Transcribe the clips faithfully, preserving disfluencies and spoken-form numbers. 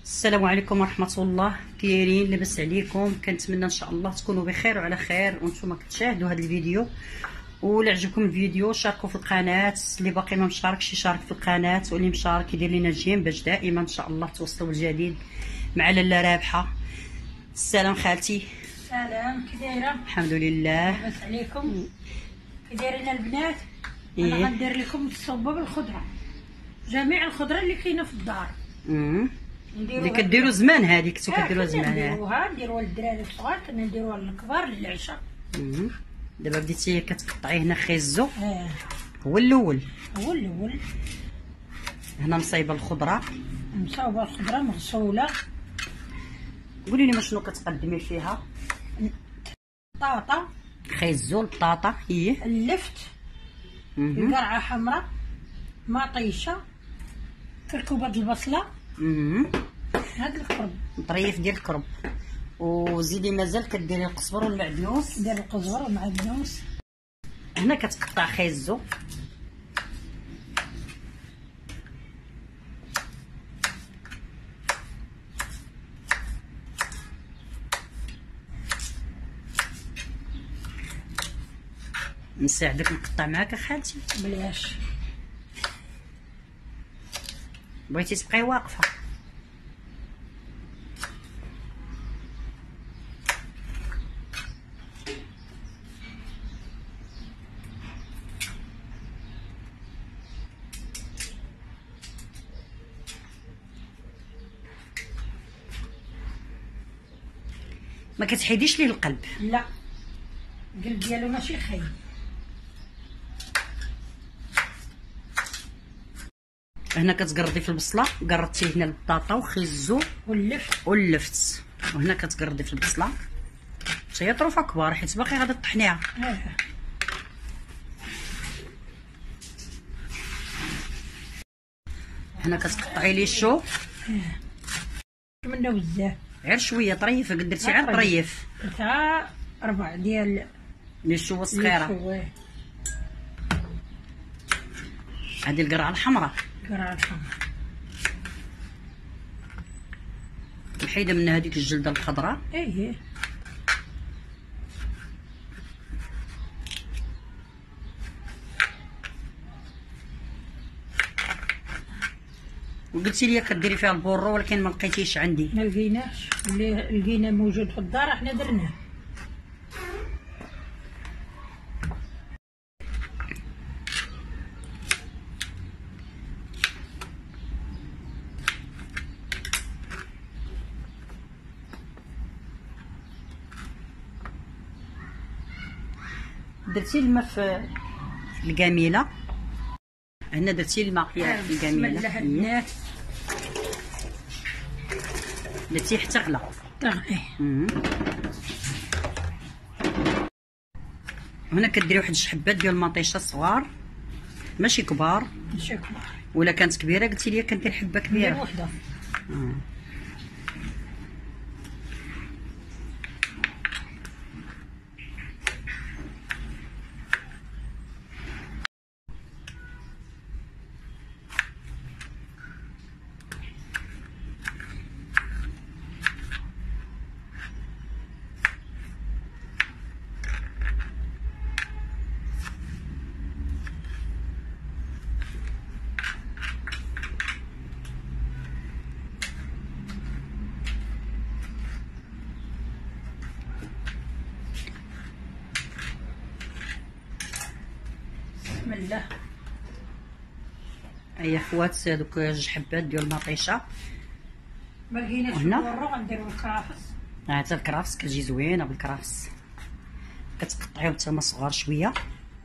السلام عليكم ورحمه الله. كيدايرين؟ لاباس عليكم؟ كنتمنى ان شاء الله تكونوا بخير وعلى خير وانتم كتشاهدوا هذا الفيديو. ولا عجبكم الفيديو شاركوا في القناه، اللي باقي ما مشاركش يشارك في القناه، واللي مشارك يدير لنا جيم باش دائما ان شاء الله توصلوا بالجديد مع لاله رابحه. السلام خالتي. سلام، كي دايره؟ الحمد لله. لاباس عليكم؟ كي دايرين البنات؟ إيه؟ انا غندير لكم الصوبه بالخضره، جميع الخضره اللي كاينه في الدار. امم اللي نديروها كديروا زمان، هذيك كنتو آه، كديروها كنا زمان. ها نديروها نديروها للدراري الصغار، كنا نديروها للكبار للعشاء. امم دابا بديتي كتقطعي هنا خيزو. اه هو الاول. هو الاول. هنا مصايبه الخضره، مصاوبه الخضره مغسوله. قولي لي ما شنو كتقدمي فيها؟ طاطا، خيزو، البطاطا، هي اللفت، مهم. القرعه حمراء، مطيشه، كركوبه البصله، مهم. هاد القرب. طريف ديال الكرب، وزيدي مازال كديري القزبر والمعدنوس. دير القزبر والمعدنوس. هنا كتقطع خيزو، نساعدك نقطع معاك خالتي. بلاش بغيتي تبقاي واقفه. ما كتحيديش ليه القلب. لا، القلب ديالو ماشي خايب. هنا كتقردي في البصله، قردتي هنا البطاطا وخيزو واللفت واللفت، وهنا كتقردي في البصله. هي طروفه كبار حيت باقي غادي طحنيها. اه. هنا كتقطعي لي الشو منه بزاف، غير شويه طريفه، قد درتي غير طريف. تاع ربع ديال لي الشوه صغيره. الشواه. هذه القرعه الحمراء، القرعه الحمراء. الحيده من هذيك الجلده الخضراء. ايه وقلتي لي كديري فيها البورو، ولكن ما لقيتيش عندي. ما لقيناش، اللي لقينا موجود في الدار احنا درناه. درتي الماء في القاميله. هنا درتي الماء في بسم الله القاميله، البنات. درتي حتى غلا. طيب مم. هنا كديري واحد الشحبات ديال المطيشه صغار، ماشي كبار. ماشي كبار، ولا كانت كبيره قلتي لي كندير حبه ندير كبيره. وحده. آه. بسم الله. اي خوات دوك جوج حبات ديال المطيشه. ما لقيناش وهنا؟ الورو غنديرو الكرافس. ها حتى الكرافس كتجي زوينه بالكرافس، كتقطعيهم تما صغار شويه.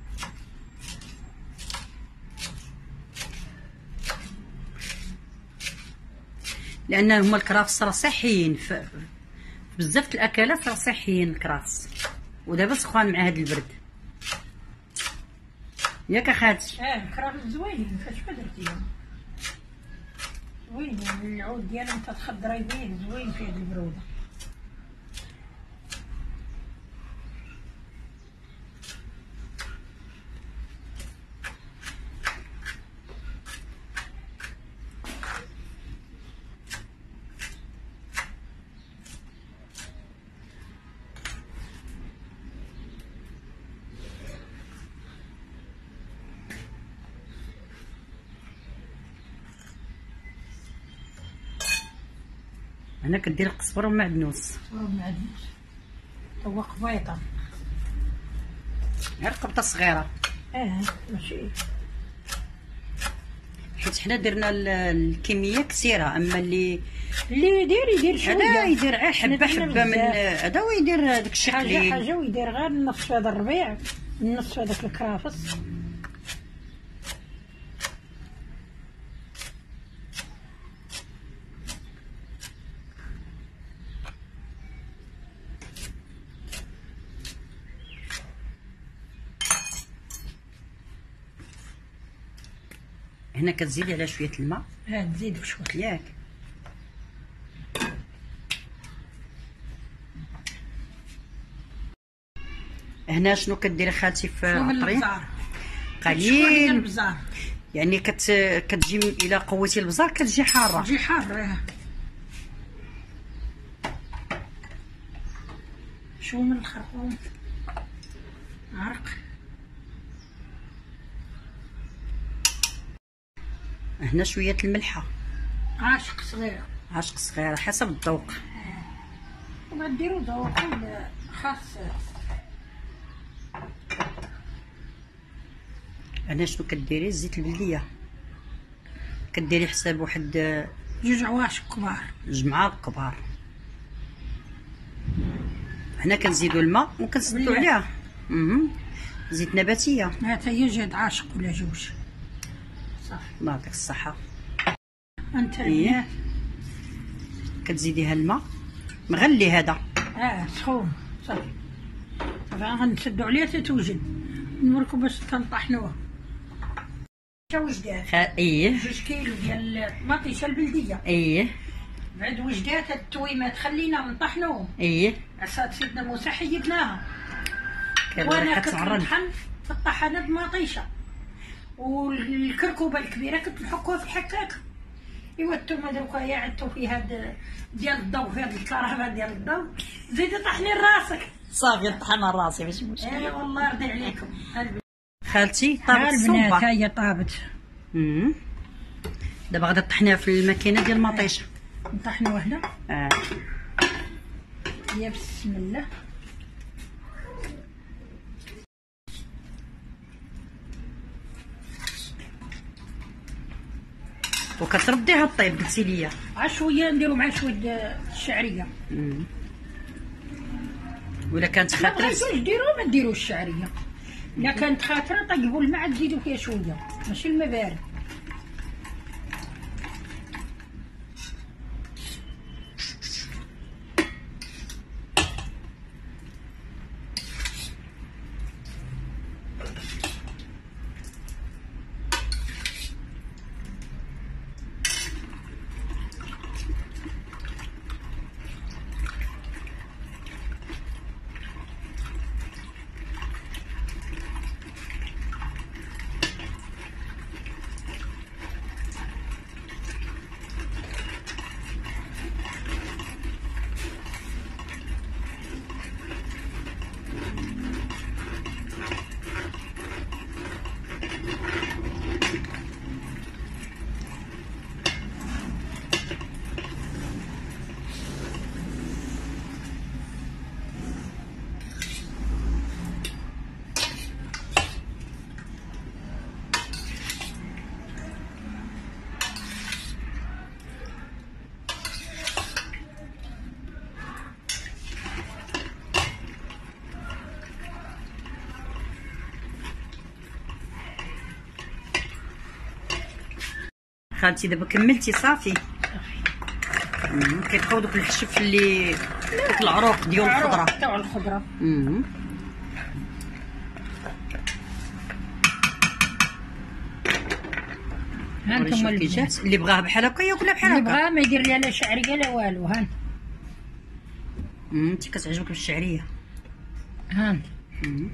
لان هما الكرافس راه صحيين في بزاف الاكلات، راه صحيين الكرافس، ودابا سخان مع هذا البرد. ياك اخاتي؟ اه الكرافس زوينين، فاش ما درتيهم؟ زوينين، العود ديالهم تتخضري بيه زوين في هاد البروده. هنا كدير القزبر والمعدنوس والمعدنوس هو قبيطه، غير قبطه صغيره. اه ماشي حيت حنا درنا الكميه كثيره، اما اللي اللي يدير يدير شويه، هذا يدير غير حبه حنا حبه من بزاف. هذا، ويدير داك الشيء حاجه قليل. حاجه ويدير غير النص في هذا الربيع، النص في هذاك الكرافس. هنا كتزيدي على شويه الماء، ها تزيد بشويه ياك. هنا شنو كديري خالتي في الطريق؟ قليل البزار، يعني كت كتجي الى قوتي البزار كتجي حاره، تجي حاره. شو من الخرطوم عرق. هنا شويه الملحه، عاشق صغير، عاشق صغيره حسب الذوق. وما ديروا ذوق خاص. هنا شنو كديري؟ زيت البلديه كديري حساب واحد جوج عواشق كبار، جوج معالق كبار. هنا كنزيدوا الماء وكنسدوا عليها اها زيت نباتيه. هات هي جاد عاشق ولا جوج صافي. الله يعطيك الصحه. انت ايه كتزيديها الماء مغلي هذا، اه سخون صافي. طبعا غنسدو عليها تتوجد، نوريكم باش كنطحنوها. تا وجدات خ... ايه جوج كيلو ديال المطيشه البلديه، ايه بعد وجدات هاد التويمات خليناهم نطحنوهم. ايه عصات سيدنا موسى حيدناها، كان وانا ريحه كنت تعرض. نطحن في الطحانه بمطيشه، والكركوبه الكبيره كنت نحكوها في الحكاكه. ايوا التومه دروكا يا عدتو في هاد ديال الضو، في هاد الكرهبه ديال الضو، زيدي طحني راسك. صافي طحنا راسي ماشي مشكل. اي والله يرضي عليكم. خالتي طابت البنات الصوبه. هي طابت. امم دابا غادا طحنيها في الماكينه ديال المطيشه. نطحنوها هنا. اه يا بسم الله. وكترديها الطيب قلتي ليا. عا شويه نديرو مع شويه الشعريه. امم ولا كانت ما خاطره بغيتوش ديروها ما ديروش الشعريه. الا كانت خاطره طيبوا الماء تزيدوا فيها شويه، ماشي الماء بارد. خالتي دابا كملتي صافي. امم كيبقاو دوك الحشف اللي دوك العروق ديال الخضره تاع الخضره. امم ها انتم البنات اللي بغاها بحال هكا ياكلها بحال اللي هكا. بغا ما يدير ليها لا شعريه لا والو. ها امم انت كتعجبك بالشعريه. ها امم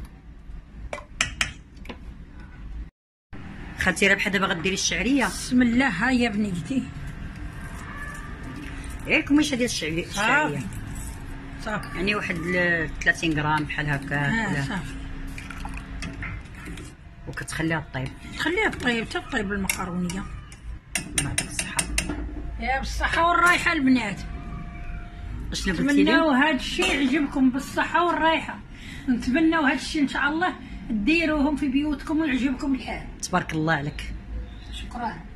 خالتي راه بحال دابا غديري الشعريه. بسم الله. ها يا بنيتي غير كميشه ديال الشعريه الشعريه صافي يعني واحد ثلاثين غرام بحال هكا. ها صافي. وكتخليها طيب. خليها طيب حتى طيب المقرونيه. الله يعطيك الصحه. يا بالصحه والرايحه البنات. اش اللي قلتي لي؟ نتمناو هذا الشيء يعجبكم بالصحه والراحه، نتمناو هذا الشيء ان شاء الله ديروهم في بيوتكم ويعجبكم الحال. تبارك الله عليك. شكرا.